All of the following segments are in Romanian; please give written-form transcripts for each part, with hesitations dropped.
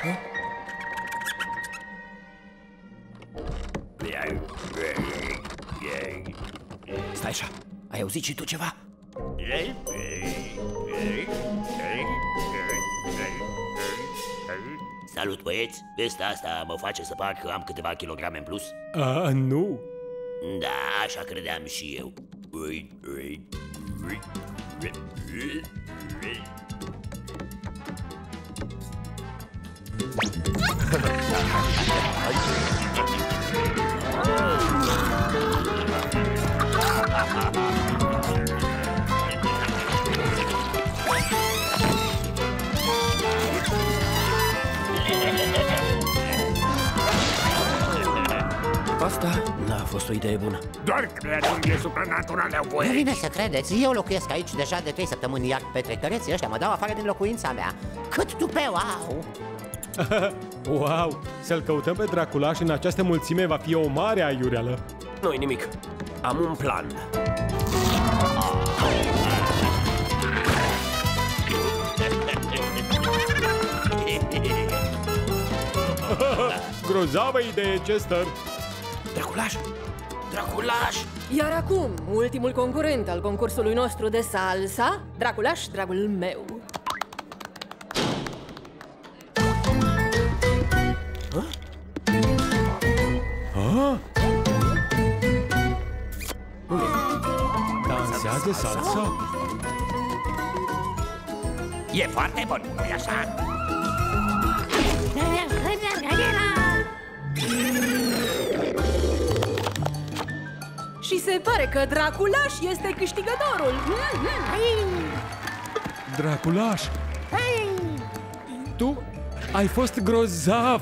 Stai așa, ai auzit și tu ceva? Salut, băieți! Vesta asta mă face să par că am câteva kilograme în plus? Nu. Da, așa credeam și eu. Asta n-a fost o idee bună. Doar creaturile supranaturale au voie. Nu vine să credeți, eu locuiesc aici deja de 3 săptămâni, iar petrecăreții ăștia mă dau afară din locuința mea. Cât tupeu au! Wow, să-l căutăm pe Draculaș în această mulțime va fi o mare aiureală. Nu-i nimic. Am un plan. Grozavă idee, Chester. Draculaș! Draculaș! Iar acum, ultimul concurent al concursului nostru de salsa, Draculaș, dragul meu. Dansează salsa? E foarte bun, nu-i așa? Și se pare că Draculaș este câștigătorul. Draculaș! Tu ai fost grozav!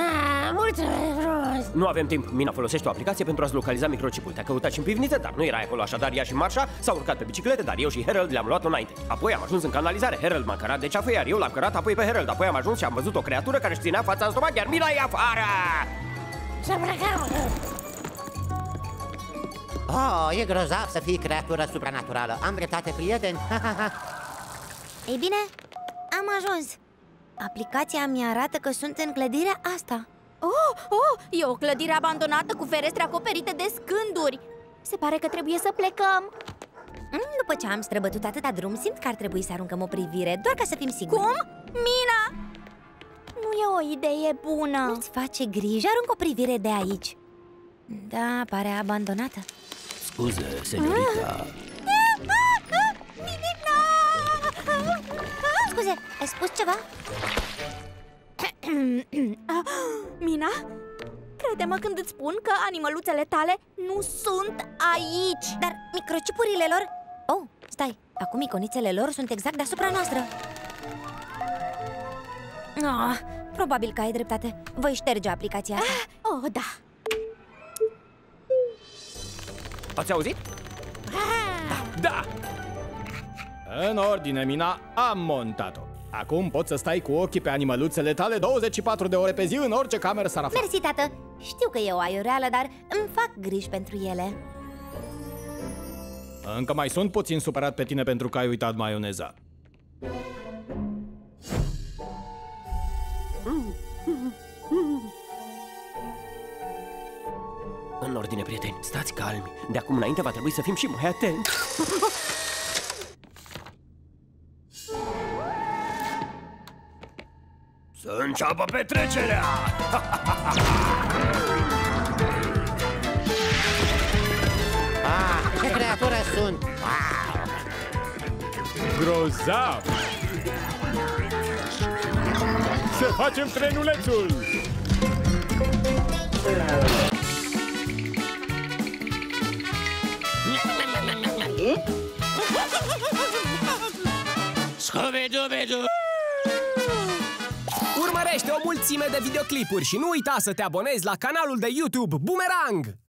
Nu avem timp. Mina folosește o aplicație pentru a-ți localiza microchipul. Te-a căutat și în pivniță, dar nu era acolo, așadar ea și în marșa s-a urcat pe biciclete, dar eu și Harold le-am luat înainte. Apoi am ajuns în canalizare. Harold m-a cărat de ceafă, iar eu l-am cărat apoi pe Harold. Apoi am ajuns și am văzut o creatură care își ținea fața în stomac, iar Mina e afară! Oh, e grozav să fii creatură supranaturală. Am dreptate, prieteni? Ei bine, am ajuns. Aplicația mi-arată că sunt în clădirea asta. E o clădire abandonată cu ferestre acoperite de scânduri. Se pare că trebuie să plecăm. După ce am străbătut atâta drum, simt că ar trebui să aruncăm o privire, doar ca să fim siguri. Cum? Mina! Nu e o idee bună. Nu-ți face griji, arunc o privire de aici. Da, pare abandonată. Scuze, señorita. Scuze, ai spus ceva? Mina, crede-mă când îți spun că animăluțele tale nu sunt aici. Dar microchipurile lor... Oh, stai, acum iconițele lor sunt exact deasupra noastră. Probabil că ai dreptate. Voi șterge aplicația asta. Da. Ați auzit? Da! În ordine, Mina, am montat-o. Acum poți să stai cu ochii pe animăluțele tale 24 de ore pe zi în orice cameră s-ar afla. Mersi, tată! Știu că e o aiureală, dar îmi fac griji pentru ele. Încă mai sunt puțin supărat pe tine pentru că ai uitat maioneza. În ordine, prieteni, stați calmi. De acum înainte va trebui să fim și mai atenți. Să înceapă petrecerea! Ce creatură sunt! Grozav! Să facem trenulețul! Scooby-Dooby-Doo! Urmărește o mulțime de videoclipuri și nu uita să te abonezi la canalul de YouTube Boomerang!